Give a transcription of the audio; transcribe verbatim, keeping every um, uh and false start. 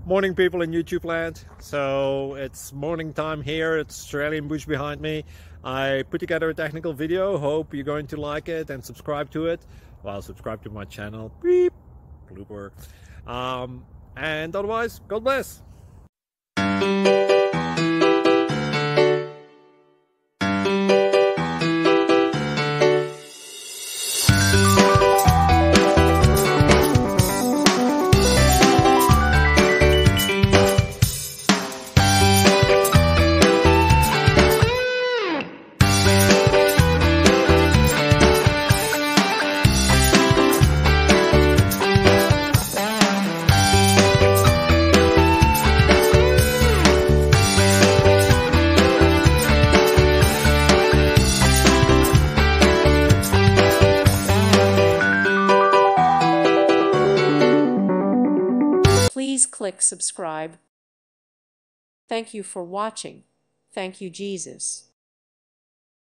Morning, people in YouTube land. So it's morning time here. It's Australian bush behind me. I put together a technical video. Hope you're going to like it and subscribe to it. Well, subscribe to my channel. Beep. Blooper. Um, and otherwise, God bless. Please click subscribe. Thank you for watching. Thank you, Jesus.